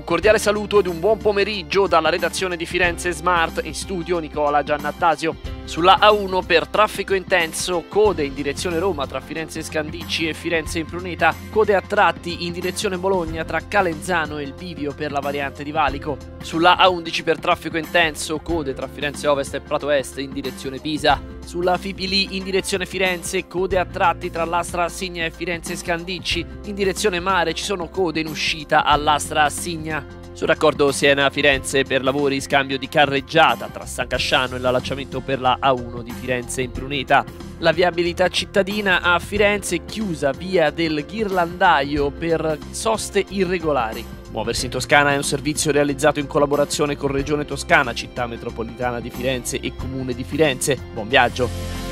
Un cordiale saluto ed un buon pomeriggio dalla redazione di Firenze Smart, in studio Nicola Giannattasio. Sulla A1 per traffico intenso, code in direzione Roma tra Firenze Scandicci e Firenze Impruneta, code a tratti in direzione Bologna tra Calenzano e il bivio per la variante di Valico. Sulla A11 per traffico intenso, code tra Firenze Ovest e Prato Est in direzione Pisa. Sulla Fipili in direzione Firenze, code a tratti tra l'Astra Assigna e Firenze Scandicci. In direzione mare ci sono code in uscita all'Astra Assigna. Sul raccordo Siena-Firenze per lavori scambio di carreggiata tra San Casciano e l'allacciamento per la A1 di Firenze Impruneta. La viabilità cittadina a Firenze chiusa via del Ghirlandaio per soste irregolari. Muoversi in Toscana è un servizio realizzato in collaborazione con Regione Toscana, Città Metropolitana di Firenze e Comune di Firenze. Buon viaggio!